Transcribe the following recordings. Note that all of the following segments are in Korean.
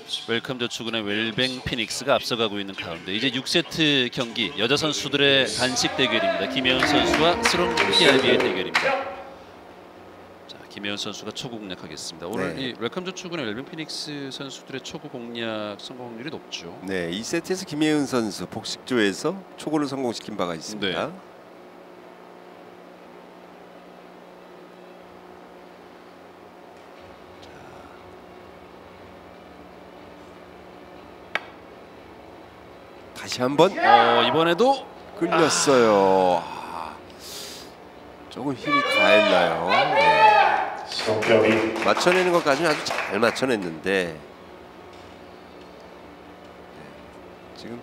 웰컴 저축은의 웰뱅 피닉스가 앞서가고 있는 가운데 이제 6세트 경기 여자 선수들의 단식 대결입니다. 김혜은 선수와 스롱 피아비의 대결입니다. 자, 김혜은 선수가 초구 공략하겠습니다. 오늘 이 웰컴 저축은의 웰뱅 피닉스 선수들의 초구 공략 성공률이 높죠. 네, 2세트에서 김혜은 선수 복식조에서 초구를 성공시킨 바가 있습니다. 네. 다시 한번 이번에도 끌렸어요. 조금 힘이 가했나요? 네. 맞춰내는 것까지는 아주 잘 맞춰냈는데 네. 지금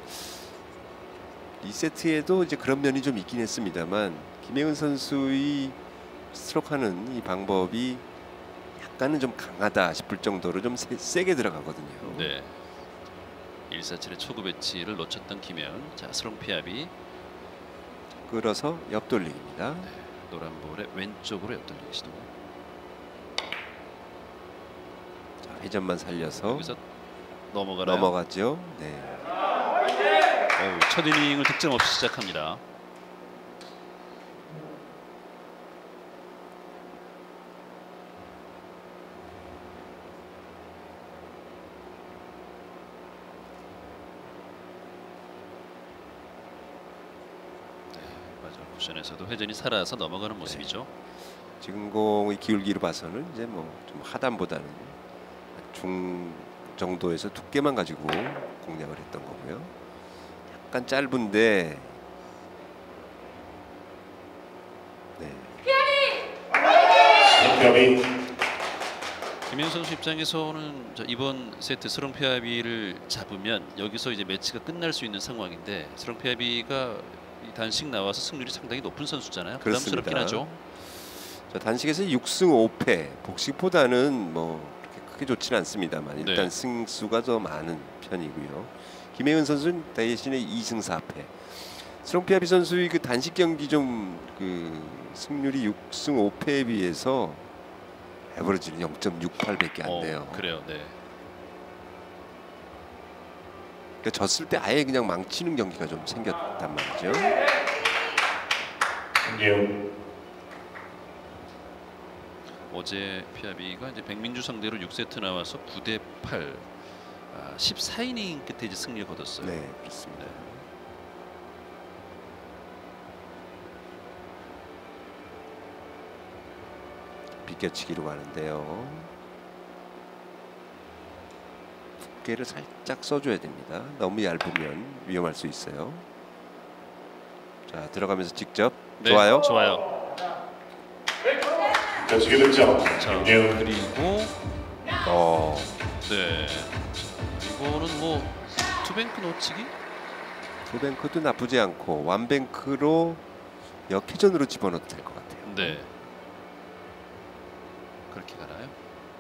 2세트에도 이제 그런 면이 좀 있긴 했습니다만 김혜은 선수의 스트로크하는 이 방법이 약간은 좀 강하다 싶을 정도로 좀 세게 들어가거든요. 네. 147의 초구 배치를 놓쳤던 김혜은. 자, 스롱 피아비 끌어서 옆돌리기입니다. 네, 노란 볼에 왼쪽으로 옆돌리기 시도. 자, 회전만 살려서 여기서 넘어가나요? 넘어가죠. 네. 첫 이닝을 득점 없이 시작합니다. 쿠션에서도 회전이 살아서 넘어가는 모습이죠. 네. 지금 공의 기울기로 봐서는 이제 뭐 좀 하단보다는 중 정도에서 두께만 가지고 공략을 했던 거고요. 약간 짧은데 네. 김혜은 선수 입장에서는 이번 세트 스롱 피아비를 잡으면 여기서 이제 매치가 끝날 수 있는 상황인데 스롱 피아비가 단식 나와서 승률이 상당히 높은 선수잖아요. 부담스럽긴 하죠. 자, 단식에서 6승 5패, 복식보다는 뭐 그렇게 크게 좋지는 않습니다만 일단 네. 승수가 더 많은 편이고요. 김혜은 선수는 대신에 2승 4패. 스롱 피아비 선수의 그 단식 경기 좀 그 승률이 6승 5패에 비해서 에버리지는 0.68밖에 안 돼요. 그래요. 네. 그러니까 졌을 때 아예 그냥 망치는 경기가 좀 생겼단 말이죠. 어제 피아비가 이제 백민주 상대로 6세트 나와서 9대 8, 14이닝 끝에 이제 승리를 거뒀어요. 네, 그렇습니다. 비껴치기로 가는데요. 두께를 살짝 써줘야 됩니다. 너무 얇으면 위험할 수 있어요. 자, 들어가면서 직접. 네, 좋아요. 좋아요. 자, 그리고 네, 이거는 뭐 투뱅크 놓치기? 투뱅크도 나쁘지 않고 완뱅크로 역회전으로 집어넣어도 될 것 같아요. 네. 그렇게 가나요?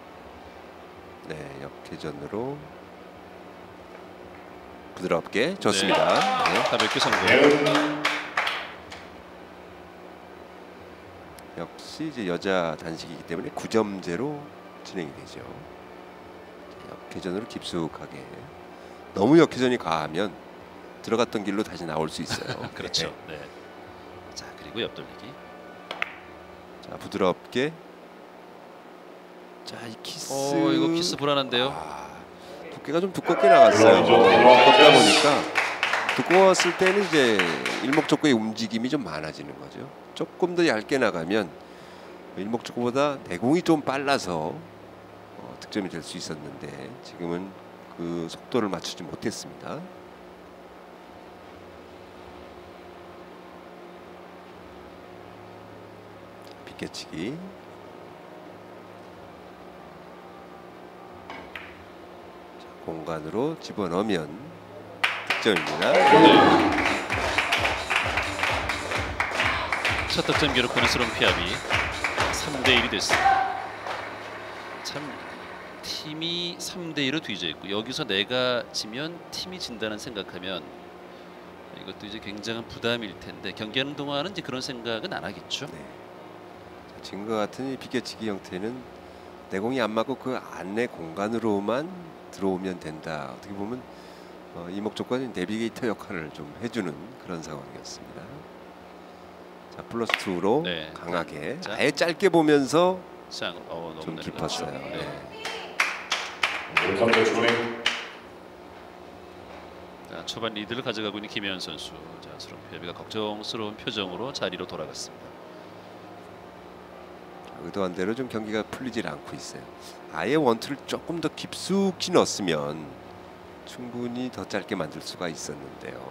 네, 역회전으로 부드럽게 좋습니다. 네. 가볍게 성공. 역시 이제 여자 단식이기 때문에 9점제로 진행이 되죠. 역회전으로 깊숙하게. 너무 역회전이 과하면 들어갔던 길로 다시 나올 수 있어요. 그렇죠. 네. 자, 그리고 옆돌리기. 자, 부드럽게. 자, 이 키스. 이거 키스 불안한데요. 두께가 좀 두껍게 나갔어요. 두껍다 보니까 두꺼웠을 때는 이제 일목적구의 움직임이 좀 많아지는 거죠. 조금 더 얇게 나가면 일목적구보다 내공이 좀 빨라서 득점이 될 수 있었는데 지금은 그 속도를 맞추지 못했습니다. 비껴치기. 공간으로 집어넣으면 득점입니다. 네. 첫 득점 기록하는 스롱 피아비 3대 1이 됐습니다. 참 팀이 3대 1로 뒤져 있고 여기서 내가 지면 팀이 진다는 생각하면 이것도 이제 굉장한 부담일 텐데 경기하는 동안은 이제 그런 생각은 안 하겠죠. 네. 지금과 같은 이 비껴치기 형태는 내공이 안 맞고 그 안내 공간으로만 들어오면 된다. 어떻게 보면 이목적과는 내비게이터 역할을 좀 해주는 그런 상황이었습니다. 자, 플러스 2로 네. 강하게 자. 아예 짧게 보면서 너무 좀 내려갔죠. 깊었어요. 네. 자, 초반 리드를 가져가고 있는 김혜연 선수. 자, 스롱피아비가 걱정스러운 표정으로 자리로 돌아갔습니다. 의도한 대로 좀 경기가 풀리질 않고 있어요. 아예 원투를 조금 더 깊숙이 넣었으면 충분히 더 짧게 만들 수가 있었는데요.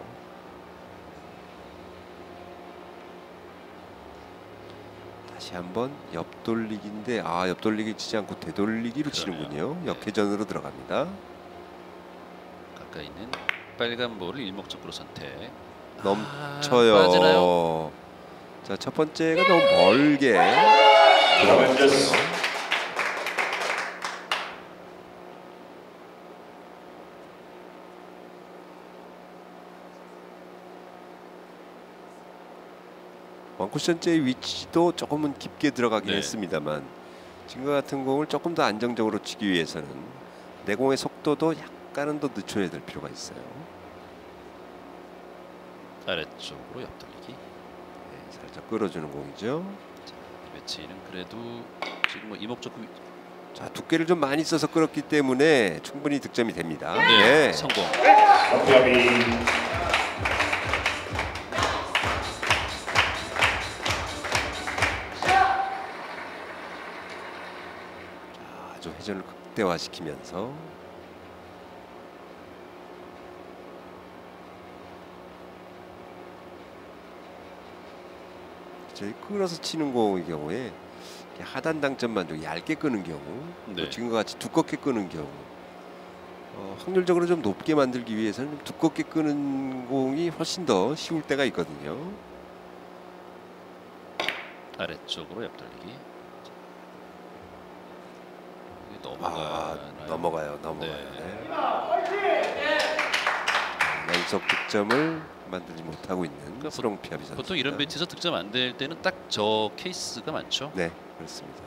다시 한번 옆돌리기인데 옆돌리기 치지 않고 되돌리기로 치는군요. 네. 역회전으로 들어갑니다. 가까이 있는 빨간 볼을 일목적으로 선택. 넘쳐요. 빠지나요? 자, 첫 번째가 너무 멀게 들어갔어요. 원쿠션째의 위치도 조금은 깊게 들어가긴 네. 했습니다만 지금과 같은 공을 조금 더 안정적으로 치기 위해서는 내공의 속도도 약간은 더 늦춰야 될 필요가 있어요. 아래쪽으로 옆돌리기. 네, 살짝 끌어주는 공이죠. 자, 이 배치는 그래도 지금 뭐 이목적구. 자, 두께를 좀 많이 써서 끌었기 때문에 충분히 득점이 됩니다. 네, 성공. 아주 회전을 극대화시키면서 저희 끌어서 치는 공의 경우에 하단 당점만 좀 얇게 끄는 경우, 네. 또 지금과 같이 두껍게 끄는 경우, 확률적으로 좀 높게 만들기 위해서는 좀 두껍게 끄는 공이 훨씬 더 쉬울 때가 있거든요. 아래쪽으로 옆돌리기. 이게 넘어가요. 네. 연속 득점을 만들지 못하고 있는 스롱피아비 선수. 보통 이런 배치에서 득점 안 될 때는 딱 저 케이스가 많죠. 네, 그렇습니다.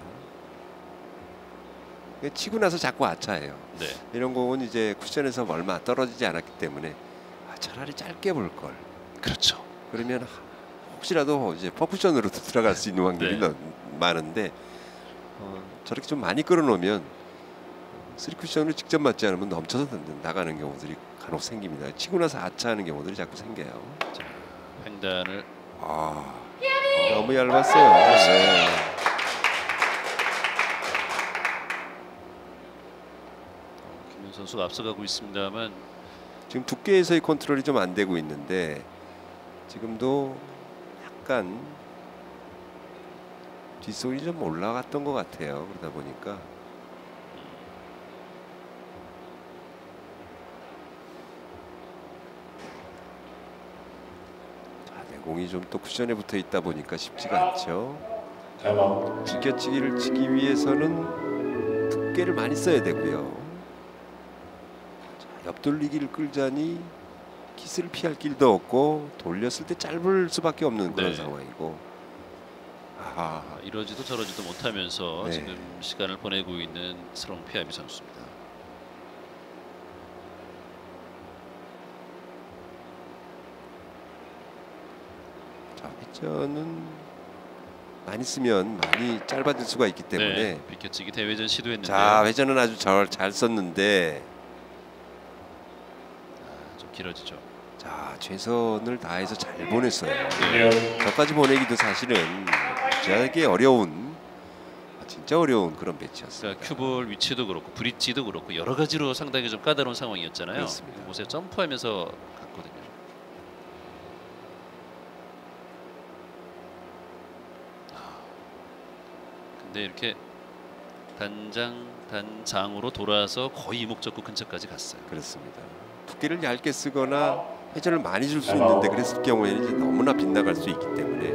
치고 나서 자꾸 아차해요. 네. 이런 공은 이제 쿠션에서 얼마 떨어지지 않았기 때문에 차라리 짧게 볼 걸. 그렇죠. 그러면 혹시라도 이제 퍼쿠션으로 들어갈 수 있는 확률이 네. 많은데 저렇게 좀 많이 끌어놓으면 3쿠션으로 직접 맞지 않으면 넘쳐서 나가는 경우들이 간혹 생깁니다. 치고 나서 아차하는 경우들이 자꾸 생겨요. 자, 횡단을 너무 얇았어요. 네. 김현 선수가 앞서가고 있습니다만 지금 두께에서의 컨트롤이 좀 안 되고 있는데 지금도 약간 뒷손이 좀 올라갔던 것 같아요. 그러다 보니까 내공이 좀 또 쿠션에 붙어 있다 보니까 쉽지가 않죠. 즐겨치기를 치기 위해서는 두께를 많이 써야 되고요. 자, 옆돌리기를 끌자니 키스를 피할 길도 없고 돌렸을 때 짧을 수밖에 없는 그런 네. 상황이고. 이러지도 저러지도 못하면서 네. 지금 시간을 보내고 있는 스롱피아비 선수입니다. 자, 회전은 많이 쓰면 많이 짧아질 수가 있기 때문에 네, 비껴치기 대회전 시도했는데요. 자, 회전은 아주 잘 썼는데 좀 길어지죠. 자, 최선을 다해서 잘 보냈어요. 네. 저까지 보내기도 사실은 되게 어려운, 진짜 어려운 그런 배치였습니다. 그러니까 큐볼 위치도 그렇고 브릿지도 그렇고 여러 가지로 상당히 좀 까다로운 상황이었잖아요. 그렇습니다. 그곳에 점프하면서 갔거든요. 근데 이렇게 단장으로 돌아서 거의 이목적구 근처까지 갔어요. 그렇습니다. 두께를 얇게 쓰거나 회전을 많이 줄 수 있는데 그랬을 경우에는 이제 너무나 빗나갈 수 있기 때문에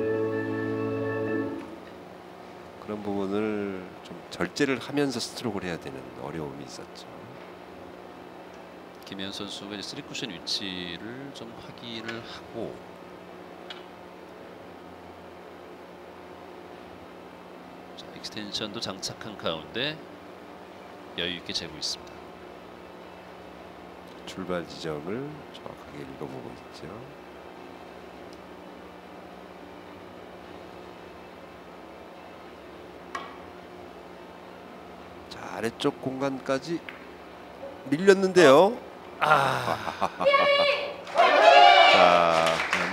그런 부분을 좀 절제를 하면서 스트로크를 해야 되는 어려움이 있었죠. 김현 선수가 이제 3쿠션 위치를 좀 확인을 하고 자, 익스텐션도 장착한 가운데 여유 있게 재고 있습니다. 출발 지점을 정확하게 읽어보고 있죠. 자, 아래쪽 공간까지 밀렸는데요. 자,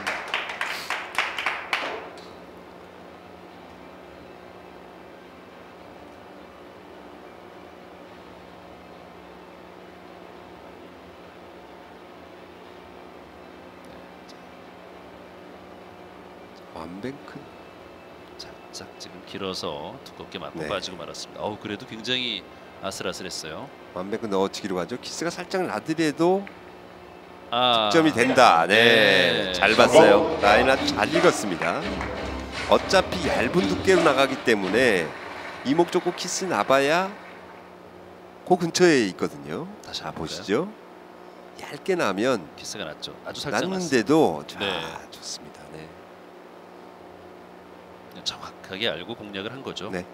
완뱅크 살짝 지금 길어서 두껍게 맞고 네. 빠지고 말았습니다. 그래도 굉장히 아슬아슬했어요. 완뱅크 넣어치기로 가죠. 키스가 살짝 나더라도 아, 득점이 된다. 네, 네. 잘 봤어요. 라인 아주 잘 읽었습니다. 어차피 얇은 두께로 나가기 때문에 이목적고 키스 나봐야 그 근처에 있거든요. 다시 자, 한번 보시죠. 얇게 나면 키스가 났죠. 아주 살짝 났습니다. 났는데도 자, 네. 좋습니다. 네. 정확하게 알고 공략을 한 거죠. 네.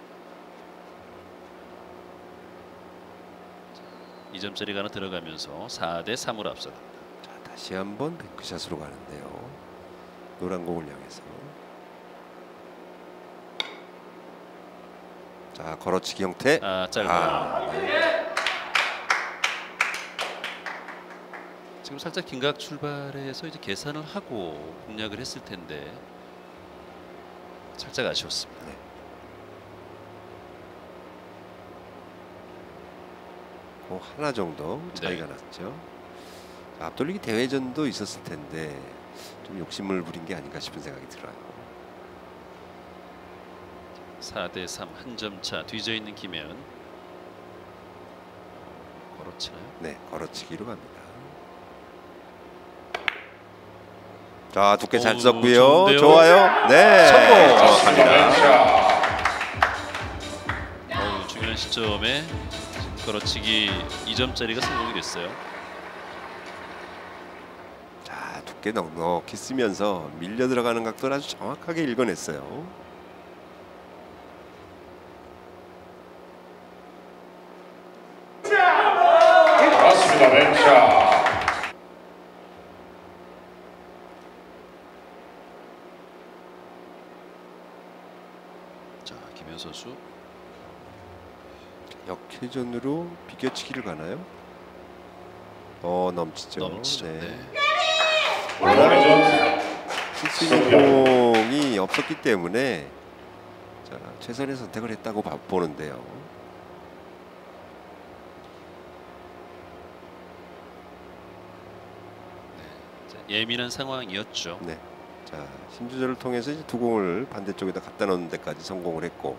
2점짜리가 하나 들어가면서 4대 3으로 앞서갑니다. 자, 다시 한번 뱅크샷으로 가는데요. 노란 공을 향해서. 자, 걸어치기 형태. 짧아요. 네. 지금 살짝 긴각 출발해서 이제 계산을 하고 공략을 했을 텐데 살짝 아쉬웠습니다. 네. 그 하나 정도 차이가 났죠. 자, 앞돌리기 대회전도 있었을 텐데 좀 욕심을 부린 게 아닌가 싶은 생각이 들어요. 4대 3 한 점 차 뒤져 있는 김혜연. 걸어치나요? 네, 걸어치기로 갑니다. 자, 두께 잘 오, 썼고요. 좋은데요? 좋아요. 네, 성공! 정확합니다. 중요한 시점에 걸어치기 2점짜리가 성공이 됐어요. 자, 두께 넉넉히 쓰면서 밀려 들어가는 각도를 아주 정확하게 읽어냈어요. 맞습니다. 뱅차. 자, 김혜연 선수 역회전으로 비껴치기를 가나요? 넘치죠. 넘치죠. 네. 네. 원회전 쓸수 있는 공이 없었기 때문에 자, 최선의 선택을 했다고 보는데요. 자, 예민한 상황이었죠. 네. 자, 힘 조절을 통해서 이제 두 공을 반대쪽에다 갖다 놓는 데까지 성공을 했고,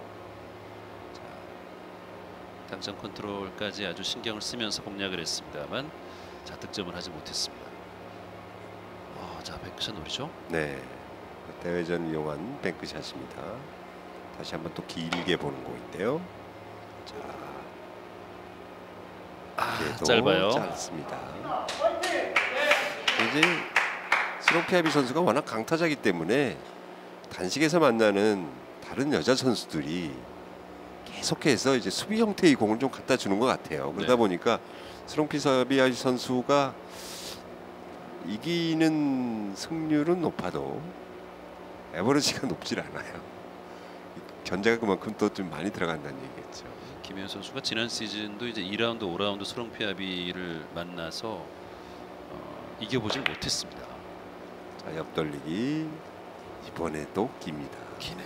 당장 컨트롤까지 아주 신경을 쓰면서 공략을 했습니다만 자, 득점을 하지 못했습니다. 자, 뱅크샷 노리죠. 네. 대회전 이용한 뱅크샷입니다. 다시 한번 또 길게 보는 공인데요. 자, 그래도 짧아요. 짧습니다. 이제 스롱피아비 선수가 워낙 강타자이기 때문에 단식에서 만나는 다른 여자 선수들이 계속해서 이제 수비 형태의 공을 좀 갖다 주는 것 같아요. 그러다 네. 보니까 스롱피아비 선수가 이기는 승률은 높아도 에버리지가 높질 않아요. 견제가 그만큼 또 좀 많이 들어간다는 얘기겠죠. 김혜연 선수가 지난 시즌도 이제 2라운드, 5라운드 스롱피아비를 만나서 이겨보질 못했습니다. 자, 옆돌리기 이번에도 깁니다. 기네.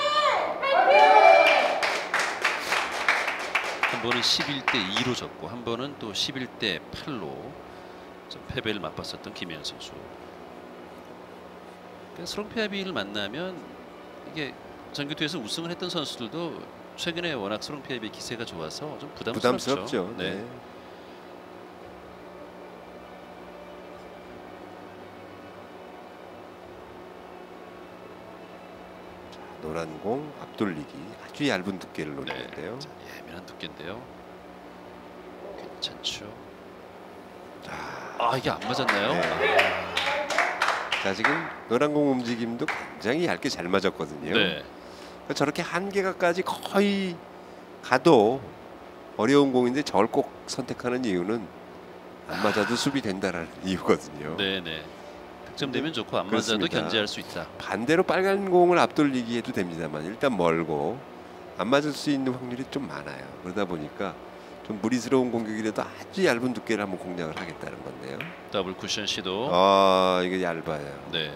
한 번은 11대 2로 졌고 한 번은 또 11대 8로 좀 패배를 맛봤었던 김혜연 선수. 그러니까 스롱피아비를 만나면 이게 전교투에서 우승을 했던 선수들도 최근에 워낙 스롱피아비 기세가 좋아서 좀 부담스럽죠. 네. 네. 자, 노란 공 앞돌리기 아주 얇은 두께를 노리는데요. 자, 예민한 두께인데요. 괜찮죠. 이게 안 맞았나요? 네. 자, 지금 노란 공 움직임도 굉장히 얇게 잘 맞았거든요. 네. 그러니까 저렇게 한계가까지 거의 가도 어려운 공인데 저걸 꼭 선택하는 이유는 안 맞아도 수비 된다라는 이유거든요. 네네. 득점되면 좋고 안 맞아도 그렇습니다. 견제할 수 있다. 반대로 빨간 공을 앞돌리기 해도 됩니다만 일단 멀고 안 맞을 수 있는 확률이 좀 많아요. 그러다 보니까 좀 무리스러운 공격이라도 아주 얇은 두께를 한번 공략을 하겠다는 건데요. 더블 쿠션 시도. 아, 이게 얇아요. 네.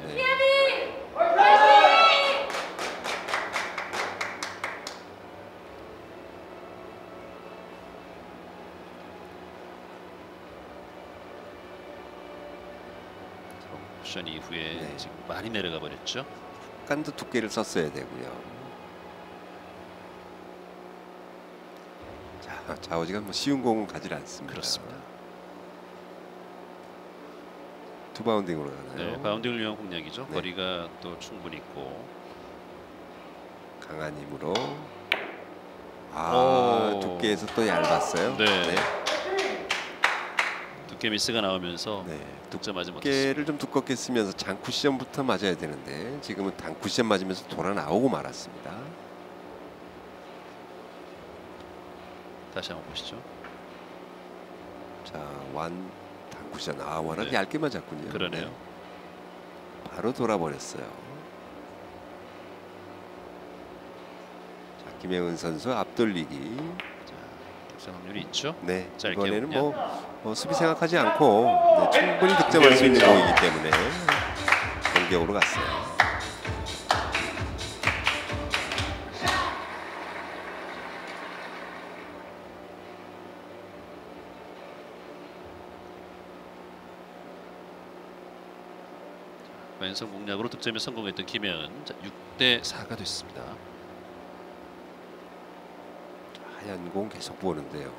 쿠션 이후에 네. 지금 많이 내려가 버렸죠. 약간도 두께를 썼어야 되고요. 자, 좌우지가 뭐 쉬운 공은 가지 않습니다. 그렇습니다. 투 바운딩으로 가나요? 네, 바운딩을 위한 공략이죠. 네. 거리가 또 충분히 있고. 강한 힘으로. 오. 두께에서 또 얇았어요. 네. 두께 미스가 나오면서 네. 득점하지 못했습니다. 두께를 좀 두껍게 쓰면서 장 쿠션부터 맞아야 되는데 지금은 단 쿠션 맞으면서 돌아 나오고 말았습니다. 다시 한번 보시죠. 자, 완 단 쿠션. 워낙 네. 얇게 맞았군요. 그러네요. 네. 바로 돌아버렸어요. 자, 김혜은 선수 앞돌리기. 자, 득점 확률이 있죠. 네, 짧게 이번에는 공략. 뭐 수비 생각하지 않고 네, 충분히 득점할 수 있는 공이기 때문에 공격으로 갔어요. 왼손 공략으로 득점에 성공했던 김혜은. 자, 6대 4가 됐습니다. 하얀 공 계속 보는데요.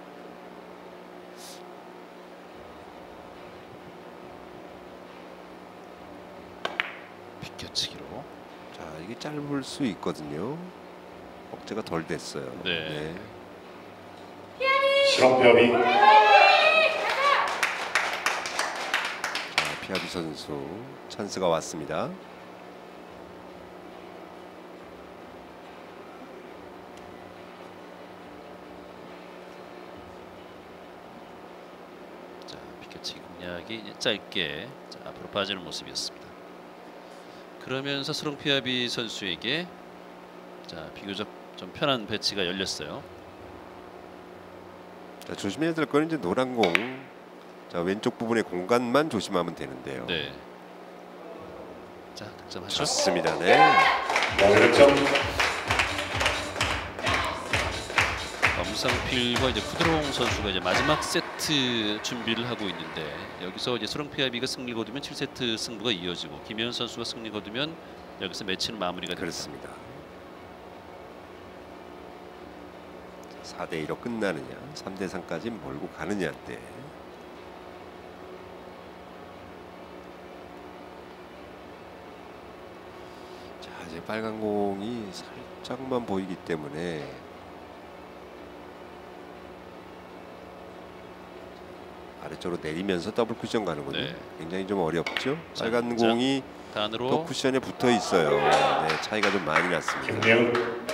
비껴치기로. 자, 이게 짧을 수 있거든요. 억제가 덜 됐어요. 네. 스럼페어비 자, 피아비 선수 찬스가 왔습니다. 자, 비껴치기 공략이 이제 짧게 자, 앞으로 빠지는 모습이었습니다. 그러면서 스롱피아비 선수에게 자, 비교적 좀 편한 배치가 열렸어요. 자, 조심해야 될 건 이제 노란 공. 자, 왼쪽 부분의 공간만 조심하면 되는데요. 네. 자, 득점하죠. 좋습니다. 네. 득점 엄상필과 이제 푸드롱 선수가 이제 마지막 세트 준비를 하고 있는데 여기서 이제 스롱피아비가 승리 거두면 7세트 승부가 이어지고 김혜은 선수가 승리 거두면 여기서 매치는 마무리가 됩니다. 그렇습니다. 4대 2로 끝나느냐, 3대 3까지 몰고 가느냐 때. 자, 이제 빨간 공이 살짝만 보이기 때문에 아래쪽으로 내리면서 더블 쿠션 가는군요. 네. 굉장히 좀 어렵죠. 자, 빨간 자, 공이 단으로 또 쿠션에 붙어 있어요. 네, 차이가 좀 많이 났습니다. 김혜은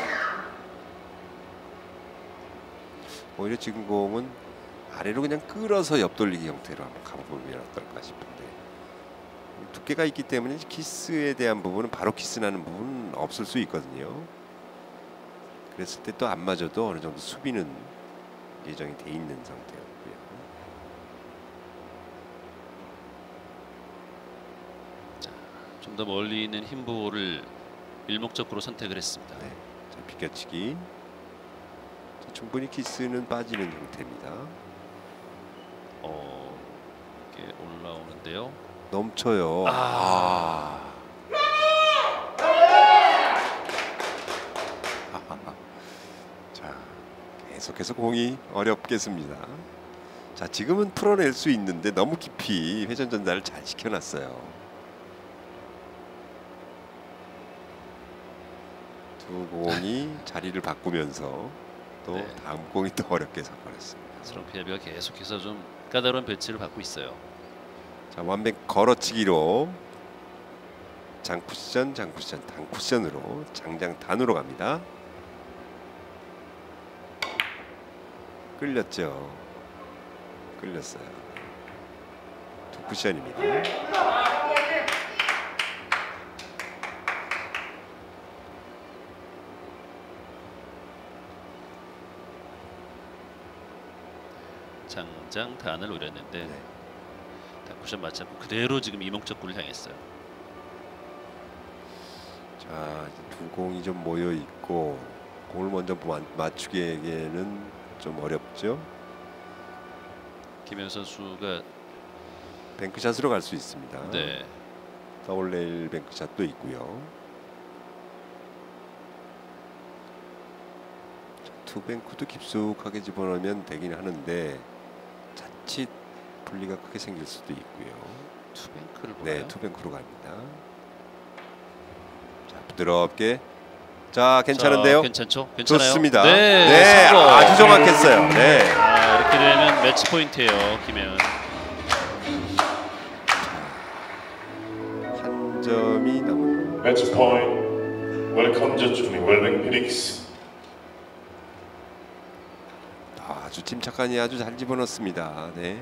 오히려 지금 공은 아래로 그냥 끌어서 옆돌리기 형태로 한번 가보면 어떨까 싶은데 두께가 있기 때문에 키스에 대한 부분은 바로 키스 나는 부분은 없을 수 있거든요. 그랬을 때 또 안 맞아도 어느 정도 수비는 예정이 돼 있는 상태였고요. 좀 더 멀리 있는 흰볼을 일목적으로 선택을 했습니다. 네, 자, 비껴치기. 자, 충분히 키스는 빠지는 형태입니다. 이렇게 올라오는데요. 넘쳐요. 자, 계속해서 공이 어렵겠습니다. 자, 지금은 풀어낼 수 있는데 너무 깊이 회전 전달을 잘 시켜놨어요. 두 공이 자리를 바꾸면서 또 네. 다음 공이 또 어렵게 서버렸습니다. 스롱피아비가 계속해서 좀 까다로운 배치를 받고 있어요. 자, 완벽 걸어치기로 장쿠션, 장쿠션, 단쿠션으로 장장 단으로 갑니다. 끌렸죠. 끌렸어요. 쿠션입니다. 장장 단을 노렸는데 네. 다 쿠션 맞지 않고 그대로 지금 이목적구를 향했어요. 자, 이제 두 공이 좀 모여 있고 공을 먼저 맞추기에는 좀 어렵죠. 김현 선수가 뱅크샷으로 갈 수 있습니다. 네. 더블레일 뱅크샷도 있고요. 투뱅크도 깊숙하게 집어넣으면 되긴 하는데 자칫 분리가 크게 생길 수도 있고요. 투뱅크를 보나요? 네, 투뱅크로 갑니다. 자, 부드럽게. 자, 괜찮은데요? 자, 괜찮죠? 괜찮아요? 좋습니다. 네, 네, 성공. 아주 정확했어요. 네. 아, 이렇게 되면 매치 포인트예요, 김혜은. 한 점이 남은. 매치 포인트 웰컴 저축리 웰빙 피닉스. 아주 침착하니 아주 잘 집어넣습니다. 네.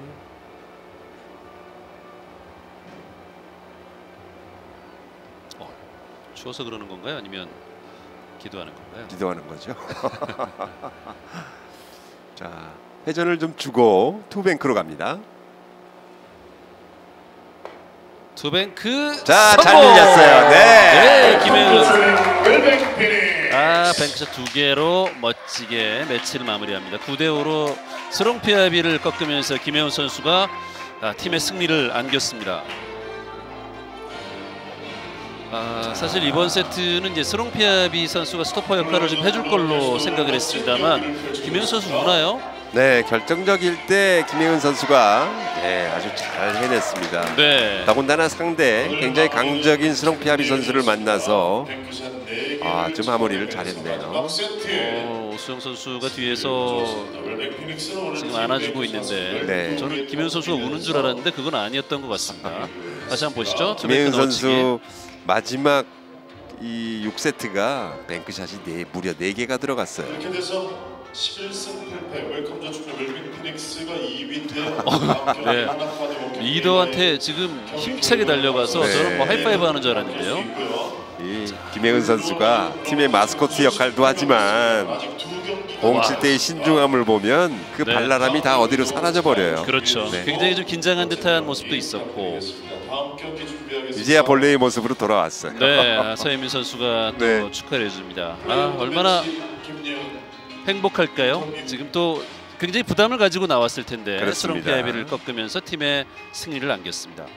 추워서 그러는 건가요? 아니면 기도하는 건가요? 기도하는 거죠. 자, 회전을 좀 주고 투뱅크로 갑니다. 투뱅크. 자, 성공! 잘 밀렸어요. 네. 네, 김혜은. 웰빙 피닉스. 아, 뱅크샷 2개로 멋지게 매치를 마무리합니다. 9대5로 스롱피아비를 꺾으면서 김혜은 선수가 팀의 승리를 안겼습니다. 사실 이번 세트는 이제 스롱피아비 선수가 스토퍼 역할을 좀 해줄 걸로 생각을 했습니다만 김혜은 선수 우나요? 네, 결정적일 때 김혜은 선수가 네, 아주 잘 해냈습니다. 네. 더군다나 상대 굉장히 강적인 스롱피아비 선수를 만나서 좀 마무리를 잘했네요. 오수영 선수가 뒤에서 지금 안아주고 있는데 네. 저는 김혜은 선수가 우는 줄 알았는데 그건 아니었던 것 같습니다. 다시 한번 보시죠. 김혜은 투뱅크 선수 넣어치기. 마지막 이 6세트가 뱅크샷이 무려 4개가 들어갔어요. 이렇게 돼서 11승 8패 웰컴 저축리 웰빙 피닉스가 2위인데 네. 리더한테 지금 힘차게 달려가서 네. 저는 뭐 하이파이브 하는 줄 알았는데요. 이 김혜은 선수가 팀의 마스코트 역할도 하지만 공 칠 때의 신중함을 보면 그 네. 발랄함이 다 어디로 사라져 버려요. 그렇죠. 네. 굉장히 좀 긴장한 듯한 모습도 있었고, 다음 경기 준비하겠습니다. 이제야 본래의 모습으로 돌아왔어요. 네, 서혜민 선수가 또 네. 축하를 해줍니다. 얼마나 행복할까요? 지금 또 굉장히 부담을 가지고 나왔을 텐데 그렇습니다. 스롱피아비를 꺾으면서 팀의 승리를 안겼습니다.